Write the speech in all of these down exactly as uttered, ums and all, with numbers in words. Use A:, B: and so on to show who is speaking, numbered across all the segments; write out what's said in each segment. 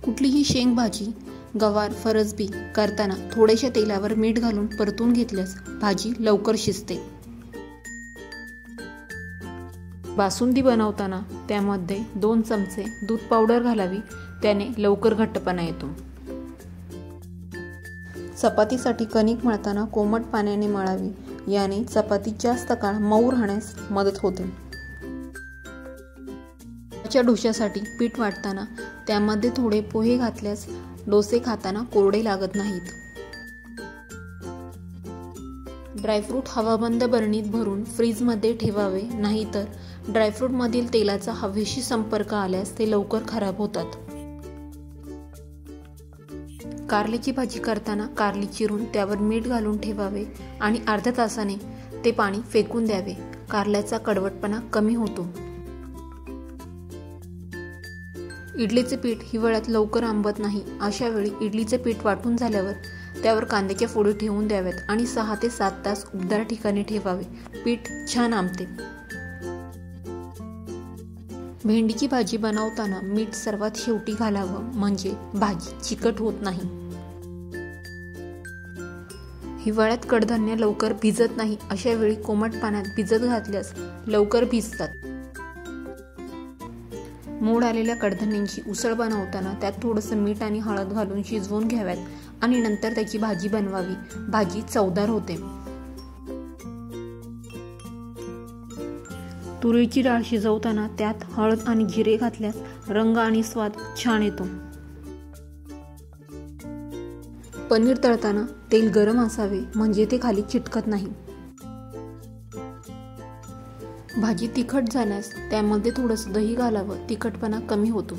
A: कुठलीही शेंग भाजी, गवार, फरसबी करताना थोड्याशा तेलावर मीठ घालून परतून घेतल्यास भाजी लवकर शिजते. बासुंदी बनवताना त्यामध्ये दोन चमचे दूध पावडर घालावी, त्याने लवकर घट्टपणा येतो. चपातीसाठी कणिक मळताना कोमट पाण्याने मळावी, याने चपाती जास्त काळ मऊ राहण्यास मदत होते. डोश्यासाठी पीठ वाटताना त्यामध्ये थोडे पोहे घातल्यास डोसे खाताना कोरडे लागत नाहीत. ड्रायफ्रूट हवाबंद बरणीत भरून फ्रीजमध्ये ठेवावे, नाहीतर ड्रायफ्रूटमधील तेलाचा हवेशी संपर्क आल्यास ते लवकर खराब होतात. कारल्याची भाजी करताना कारली चिरून त्यावर मीठ घालून ठेवावे आणि अर्ध्या तासाने ते पाणी फेकून द्यावे. कारल्याचा कडवटपणा कमी होतो. इडलीचे पीठ हिवाळ्यात लवकर आंबत नाही. अशा वेळी इडलीचे पीठ वाटून झाल्यावर त्यावर कांद्याच्या फोडी ठेवून द्याव्यात आणि सहा ते सात तास उबदार ठिकाणी ठेवावे. पीठ छान आंबते. भेंडीची भाजी बनवताना मीठ सर्वात शेवटी घालावं, म्हणजे भाजी चिकट होत नाही. हिवाळ्यात कडधान्य लवकर भिजत नाही. अशा वेळी कोमट पाण्यात भिजत घातल्यास लवकर भिजतात. मोड आलेल्या कडधान्यांची उसळ बनवताना त्यात थोडंसं मीठ आणि हळद घालून शिजवून घ्याव्यात आणि नंतर त्याची भाजी बनवावी. भाजी चवदार होते. तुरीची डाळ शिजवताना त्यात हळद आणि जिरे घातल्यास रंग आणि स्वाद छान येतो. पनीर तळताना तेल गरम असावे, म्हणजे ते खाली चिटकत नाही. भाजी तिखट झाल्यास त्यामध्ये थोडंसं दही घालावं, तिखटपणा कमी होतो.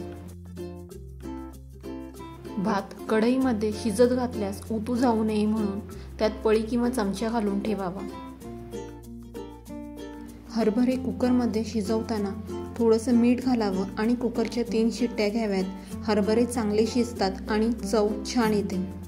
A: भात कढईमध्ये शिजत घातल्यास उतू जाऊ नये म्हणून त्यात पळी किंवा चमचा घालून ठेवावा. हरभरे कुकरमध्ये शिजवताना थोडंसं मीठ घालावं आणि कुकरच्या तीन शिट्ट्या घ्याव्यात. हरभरे चांगले शिजतात आणि चव छान येते.